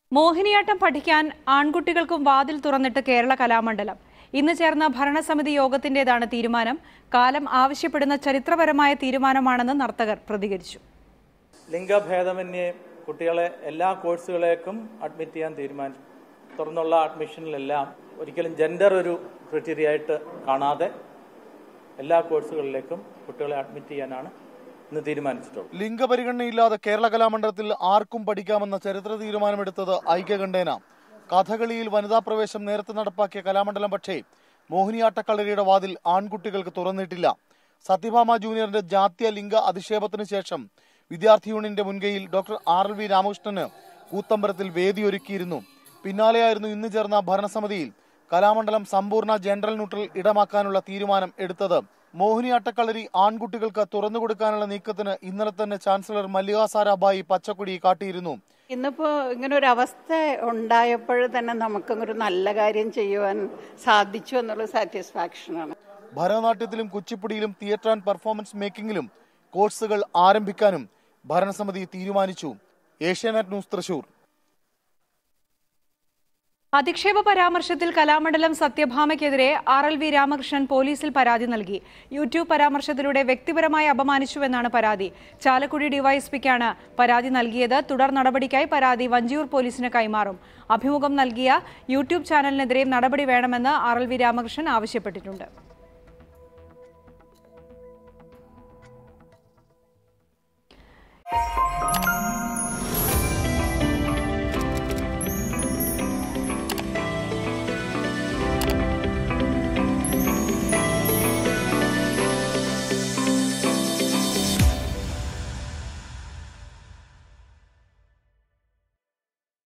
മോഹിനിയാട്ടം പഠിക്കാൻ ആൺകുട്ടികൾക്കും വാതിൽ തുറന്നിട്ട് കേരള കലാമണ്ഡലം. ഇന്ന് ചേർന്ന ഭരണസമിതി യോഗത്തിന്റേതാണ് തീരുമാനം. കാലം ആവശ്യപ്പെടുന്ന ചരിത്രപരമായ തീരുമാനമാണെന്ന് നർത്തകർ പ്രതികരിച്ചു. ലിംഗഭേദമന്യേ കുട്ടികളെ എല്ലാ കോഴ്സുകളിലേക്കും അഡ്മിറ്റ് ചെയ്യാൻ തീരുമാനിച്ചു. തുറന്നുള്ള അഡ്മിഷനിലെല്ലാം ഒരിക്കലും ജെൻഡർ ഒരു ക്രൈറ്റീരിയ ആയിട്ട് കാണാതെ എല്ലാ കോഴ്സുകളിലേക്കും കുട്ടികളെ അഡ്മിറ്റ് ചെയ്യാനാണ് ഇന്ന് തീരുമാനിച്ചിട്ടുള്ളത്. ലിംഗപരിഗണനയില്ലാതെ കേരള കലാമണ്ഡലത്തിൽ ആർക്കും പഠിക്കാമെന്ന ചരിത്ര തീരുമാനമെടുത്തത് ഐക്യകണ്ഠേന. കഥകളിയിൽ വനിതാ പ്രവേശം നേരത്തെ നടപ്പാക്കിയ കലാമണ്ഡലം പക്ഷേ മോഹിനിയാട്ടക്കളരിയുടെ വാതിൽ ആൺകുട്ടികൾക്ക് തുറന്നിട്ടില്ല. സത്യഭാമ ജൂനിയറിന്റെ ജാത്യ ലിംഗ അധിക്ഷേപത്തിന് ശേഷം വിദ്യാർത്ഥി യൂണിയന്റെ മുൻകൈയിൽ ഡോക്ടർ RLV രാമകൃഷ്ണന് കൂത്തമ്പലത്തിൽ വേദിയൊരുക്കിയിരുന്നു. പിന്നാലെയായിരുന്നു ഇന്ന് ചേർന്ന ഭരണസമിതിയിൽ കലാമണ്ഡലം സമ്പൂർണ്ണ ജനറൽ ന്യൂട്രൽ ഇടമാക്കാനുള്ള തീരുമാനം എടുത്തത്. മോഹിനിയാട്ടക്കളരി ആൺകുട്ടികൾക്ക് തുറന്നുകൊടുക്കാനുള്ള നീക്കത്തിന് ഇന്നലെ തന്നെ ചാൻസലർ മല്ലിക സാരാഭായി പച്ചക്കൊടി കാട്ടിയിരുന്നു. ഇന്നിപ്പോ ഇങ്ങനെ ഒരു അവസ്ഥ ഉണ്ടായപ്പോൾ തന്നെ നമുക്കൊരു നല്ല കാര്യം ചെയ്യുവാൻ സാധിച്ചു എന്നുള്ള സാറ്റിസ്ഫാക്ഷനാണ്. ഭരതനാട്യത്തിലും കുച്ചിപ്പുടിയിലും തിയേറ്റർ ആൻഡ് പെർഫോമൻസ് മേക്കിംഗിലും കോഴ്സുകൾ ആരംഭിക്കാനും ഭരണസമിതി തീരുമാനിച്ചു. ഏഷ്യാനെറ്റ് ന്യൂസ്, തൃശൂർ. അധിക്ഷേപ പരാമർശത്തിൽ കലാമണ്ഡലം സത്യഭാമയ്ക്കെതിരെ RLV രാമകൃഷ്ണൻ പോലീസിൽ പരാതി നൽകി. യൂട്യൂബ് പരാമർശത്തിലൂടെ വ്യക്തിപരമായി അപമാനിച്ചുവെന്നാണ് പരാതി. ചാലക്കുടി ഡിവൈഎസ്പിക്കാണ് പരാതി നൽകിയത്. തുടർ നടപടിക്കായി പരാതി വഞ്ചിയൂർ പോലീസിന് കൈമാറും. അഭിമുഖം നൽകിയ യൂട്യൂബ് ചാനലിനെതിരെയും നടപടി വേണമെന്ന് RLV രാമകൃഷ്ണൻ ആവശ്യപ്പെട്ടിട്ടുണ്ട്.